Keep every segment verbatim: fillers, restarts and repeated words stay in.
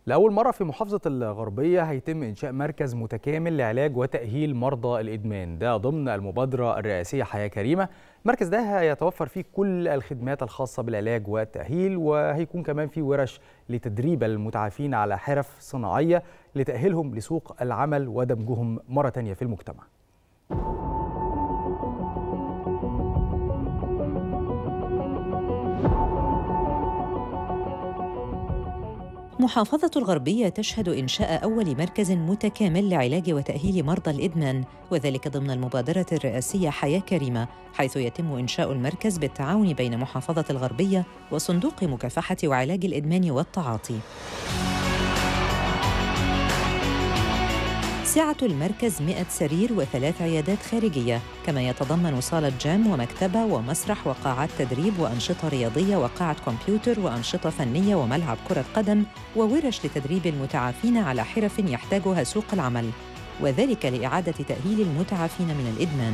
لأول مرة في محافظة الغربية هيتم إنشاء مركز متكامل لعلاج وتأهيل مرضى الإدمان، ده ضمن المبادرة الرئاسية حياة كريمة. المركز ده هيتوفر فيه كل الخدمات الخاصة بالعلاج والتأهيل، وهيكون كمان فيه ورش لتدريب المتعافين على حرف صناعية لتأهيلهم لسوق العمل ودمجهم مرة تانية في المجتمع. محافظة الغربية تشهد إنشاء أول مركز متكامل لعلاج وتأهيل مرضى الإدمان، وذلك ضمن المبادرة الرئاسية حياة كريمة، حيث يتم إنشاء المركز بالتعاون بين محافظة الغربية وصندوق مكافحة وعلاج الإدمان والتعاطي. سعة المركز مئة سرير وثلاث عيادات خارجية، كما يتضمن صالة جيم ومكتبة ومسرح وقاعات تدريب وأنشطة رياضية وقاعة كمبيوتر وأنشطة فنية وملعب كرة قدم وورش لتدريب المتعافين على حرف يحتاجها سوق العمل، وذلك لإعادة تأهيل المتعافين من الإدمان.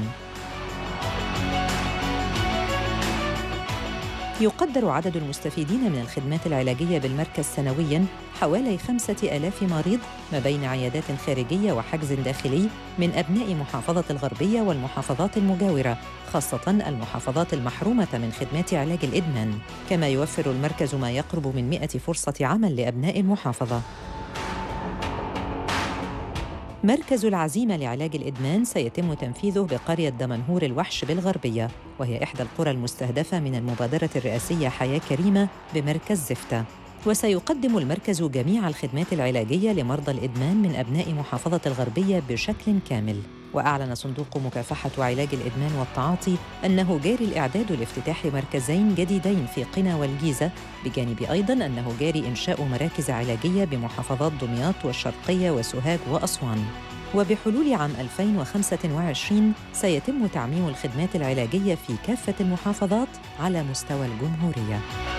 يقدر عدد المستفيدين من الخدمات العلاجية بالمركز سنوياً حوالي خمسة آلاف مريض، ما بين عيادات خارجية وحجز داخلي من أبناء محافظة الغربية والمحافظات المجاورة، خاصة المحافظات المحرومة من خدمات علاج الإدمان. كما يوفر المركز ما يقرب من مئة فرصة عمل لأبناء المحافظة. مركز العزيمة لعلاج الإدمان سيتم تنفيذه بقرية دمنهور الوحش بالغربية، وهي إحدى القرى المستهدفة من المبادرة الرئاسية حياة كريمة بمركز زفتة. وسيقدم المركز جميع الخدمات العلاجية لمرضى الإدمان من أبناء محافظة الغربية بشكل كامل. وأعلن صندوق مكافحة وعلاج الإدمان والتعاطي أنه جاري الإعداد لافتتاح مركزين جديدين في قنا والجيزة، بجانب أيضاً أنه جاري إنشاء مراكز علاجية بمحافظات دمياط والشرقية وسوهاج وأسوان. وبحلول عام ألفين وخمسة وعشرين سيتم تعميم الخدمات العلاجية في كافة المحافظات على مستوى الجمهورية.